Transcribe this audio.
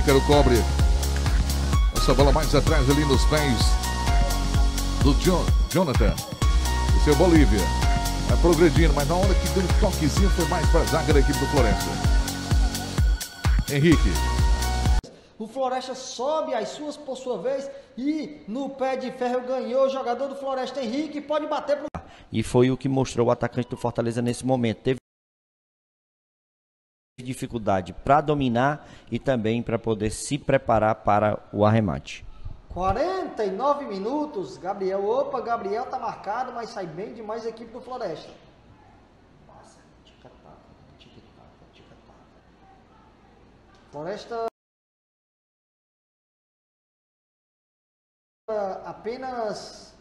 Ícaro cobre. Essa bola mais atrás ali nos pés do Jonathan. Esse é o Bolívia. Vai progredindo, mas na hora que deu um toquezinho foi mais para a zaga da equipe do Floresta. Henrique. O Floresta sobe as suas por sua vez e no pé de ferro ganhou o jogador do Floresta, Henrique, pode bater pro... E foi o que mostrou o atacante do Fortaleza nesse momento. Teve dificuldade para dominar e também para poder se preparar para o arremate. 49 minutos, Gabriel, opa, Gabriel tá marcado, mas sai bem demais a equipe do Floresta. Floresta apenas